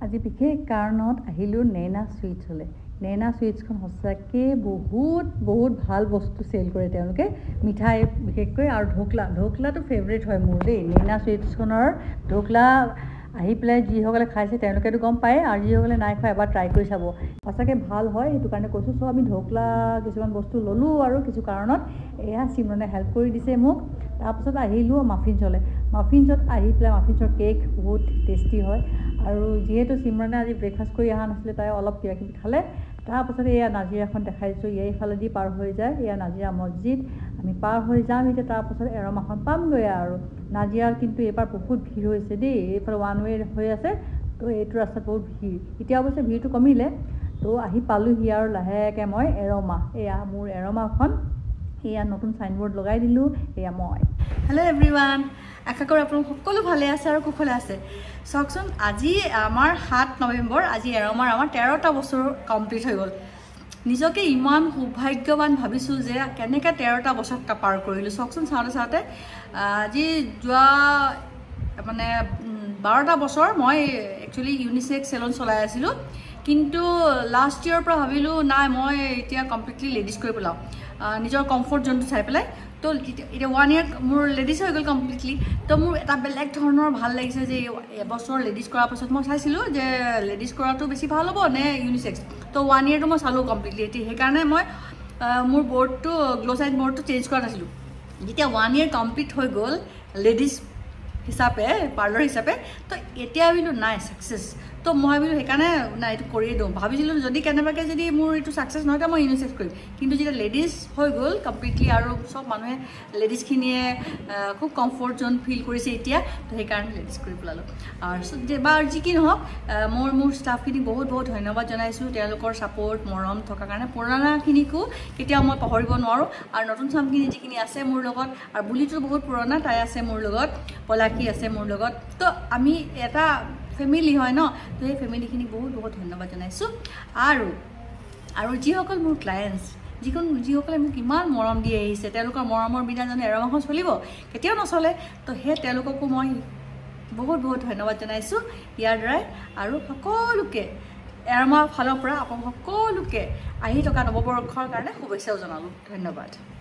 আজি বিশেষ কাৰণত আহিলোঁ নেনা সুইটছলৈ। নেনা সুইটছখন সঁচাকৈ বহুত ভাল বস্তু চেল কৰে তেওঁলোকে, মিঠাই বিশেষকৈ আৰু ঢোকলাটো ফেভৰেট হয় মোৰ দেই। নেনা সুইটছখনৰ ঢোকলা আহি পেলাই যিসকলে খাইছে তেওঁলোকেতো গম পায়, আৰু যিসকলে নাই খোৱা এবাৰ ট্ৰাই কৰি চাব, সঁচাকৈ ভাল হয়। সেইটো কাৰণে কৈছোঁ। চ' আমি ঢোকলা কিছুমান বস্তু ল'লোঁ আৰু কিছু কাৰণত এয়া চিমৰণে হেল্প কৰি দিছে মোক। তাৰপাছত আহিলোঁ মাফিনছলৈ। মাফিনছত আহি পেলাই মাফিনছৰ কেক বহুত টেষ্টি হয়, আৰু যিহেতু চিমৰণে আজি ব্ৰেকফাষ্ট কৰি অহা নাছিলে, তাই অলপ কিবাকিবি খালে। তাৰপাছতে এয়া নাজিৰাখন দেখাই দিছোঁ। এইফালেদি পাৰ হৈ যায়, এয়া নাজিৰা মছজিদ। আমি পাৰ হৈ যাম এতিয়া, তাৰপাছত এৰমাখন পামগৈ আৰু। নাজিৰাৰ কিন্তু এইবাৰ বহুত ভিৰ হৈছে দেই। এইফালে ওৱান ৱে হৈ আছে, তো এইটো ৰাস্তাত বহুত ভিৰ। এতিয়া অৱশ্যে ভিৰটো কমিলে। তো আহি পালোঁহি আৰু লাহেকৈ মই এৰমা, এয়া মোৰ এৰমাখন। এয়া নতুন চাইনবোৰ্ড লগাই দিলোঁ, এয়া মই। হেল্ল' এভৰিৱান, আশা কৰোঁ আপোনালোক সকলো ভালে আছে আৰু কুশলে আছে। চাওকচোন, আজি আমাৰ 7 নৱেম্বৰ, আজি এৰমাৰ আমাৰ 13টা বছৰ কমপ্লিট হৈ গ'ল। নিজকে ইমান সৌভাগ্যৱান ভাবিছোঁ যে কেনেকৈ 13টা বছৰ পাৰ কৰিলোঁ। চাওকচোন, চাওঁতে আজি যোৱা মানে 12টা বছৰ মই একচুৱেলি ইউনিচেক্স চেলন চলাই আছিলোঁ, কিন্তু লাষ্ট ইয়েৰৰ পৰা ভাবিলোঁ নাই, মই এতিয়া কমপ্লিটলি লেডিজ কৰি পেলাওঁ, নিজৰ কমফৰ্ট জোনটো চাই পেলাই। তো এতিয়া 1 year মোৰ লেডিজ হৈ গ'ল কমপ্লিটলি। তো মোৰ এটা বেলেগ ধৰণৰ ভাল লাগিছে যে এবছৰ লেডিজ কৰাৰ পাছত মই চাইছিলোঁ যে লেডিজ কৰাটো বেছি ভাল হ'ব নে ইউনিচেক্স। তো 1 yearটো মই চালোঁ কমপ্লিটলি। এতিয়া সেইকাৰণে মই মোৰ বৰ্ডটো গ্ল' চাইড বৰ্ডটো চেঞ্জ কৰা নাছিলোঁ। যেতিয়া 1 year কমপ্লিট হৈ গ'ল লেডিজ হিচাপে, পাৰ্লাৰ হিচাপে, তো এতিয়া ভাবিলোঁ নাই ছাকচেছ। তো মই ভাবিলোঁ সেইকাৰণে নাই, এইটো কৰিয়ে দিওঁ। ভাবিছিলোঁ যদি কেনেবাকৈ যদি মোৰ এইটো ছাকচেছ নহয় মই ইউনিচেক্স কৰিম, কিন্তু যেতিয়া লেডিজ হৈ গ'ল কমপ্লিটলি আৰু চব মানুহে লেডিজখিনিয়ে খুব কমফৰ্ট জোন ফিল কৰিছে এতিয়া, তো সেইকাৰণে লেডিজ কৰি পেলালোঁ। আৰু বা যি কি নহওক, মোৰ ষ্টাফখিনিক বহুত ধন্যবাদ জনাইছোঁ, তেওঁলোকৰ ছাপোৰ্ট মৰম থকাৰ কাৰণে। পুৰণাখিনিকো কেতিয়াও মই পাহৰিব নোৱাৰোঁ, আৰু নতুন চামখিনি যিখিনি আছে মোৰ লগত, আৰু বুলিটো বহুত পুৰণা, তাই আছে মোৰ লগত, পলাকী আছে মোৰ লগত। তো আমি এটা ফেমিলি হয় ন, তো সেই ফেমিলিখিনিক বহুত ধন্যবাদ জনাইছোঁ। আৰু যিসকল মোৰ ক্লায়েণ্টছ, যিসকলে মোক ইমান মৰম দি আহিছে, তেওঁলোকৰ মৰমৰ বিনা জানো এৰমাখন চলিব? কেতিয়াও নচলে। তো সেই তেওঁলোককো মই বহুত ধন্যবাদ জনাইছোঁ ইয়াৰ দ্বাৰাই। আৰু সকলোকে এৰমাৰ ফালৰ পৰা আপোনালোক সকলোকে আহি থকা নৱবৰ্ষৰ কাৰণে শুভেচ্ছাও জনালোঁ। ধন্যবাদ।